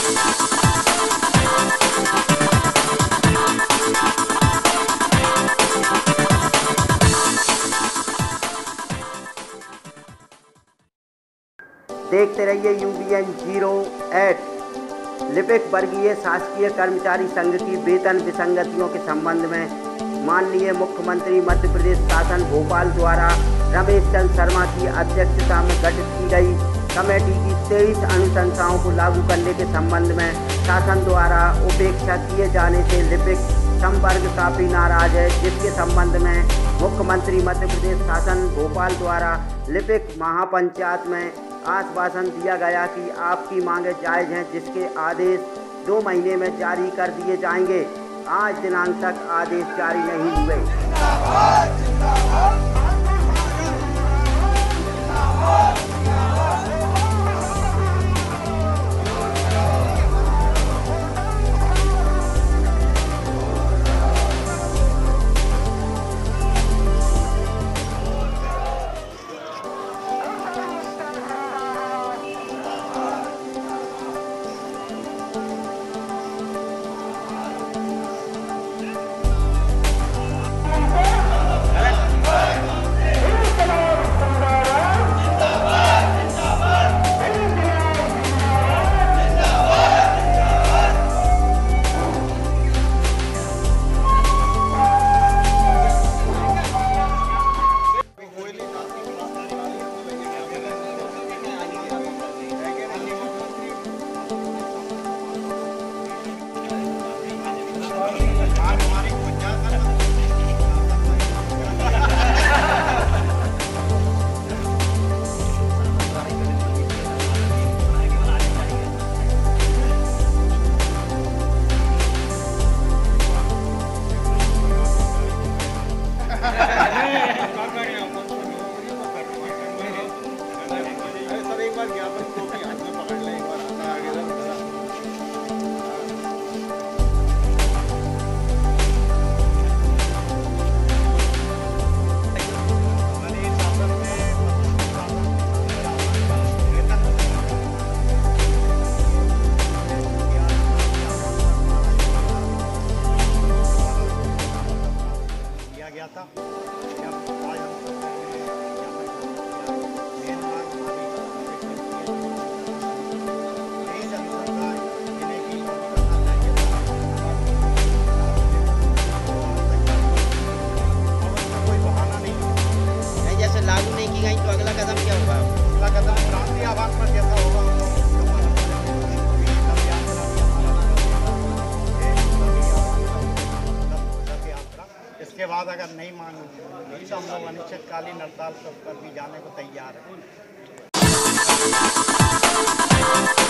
देखते रहिए UBN 08। लिपिक वर्गीय शासकीय कर्मचारी संघ की वेतन विसंगतियों के संबंध में माननीय मुख्यमंत्री मध्य प्रदेश शासन भोपाल द्वारा रमेश चंद्र शर्मा की अध्यक्षता में गठित की गई कमेटी की 23 अनुशंसाओं को लागू करने के संबंध में शासन द्वारा उपेक्षा किए जाने से लिपिक संवर्ग काफ़ी नाराज है, जिसके संबंध में मुख्यमंत्री मध्य प्रदेश शासन भोपाल द्वारा लिपिक महापंचायत में आश्वासन दिया गया कि आपकी मांगें जायज़ हैं, जिसके आदेश 2 महीने में जारी कर दिए जाएंगे। आज दिनांक तक आदेश जारी नहीं हुए। लागू नहीं की गई तो अगला कदम क्या होगा? अगला कदम राष्ट्रीय आवास पर जैसा होगा इसके बाद अगर नहीं मांग होगी तो हम लोग अनिश्चितकालीन हड़ताल पर भी जाने को तैयार हैं।